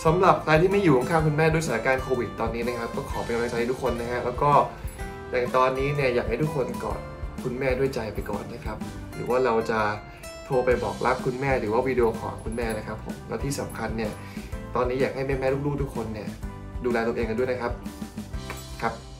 สำหรับใครที่ไม่อยู่ข้างคุณแม่ด้วยสถานการณ์โควิดตอนนี้นะครับก็ขอเป็นกำลังใจให้ทุกคนนะฮะแล้วก็อย่างตอนนี้เนี่ยอยากให้ทุกคนกอดคุณแม่ด้วยใจไปก่อนนะครับหรือว่าเราจะโทรไปบอกรักคุณแม่หรือว่าวิดีโอคอลคุณแม่นะครับผมแล้วที่สำคัญเนี่ยตอนนี้อยากให้แม่ๆลูกๆทุกคนเนี่ยดูแลตัวเองกันด้วยนะครับ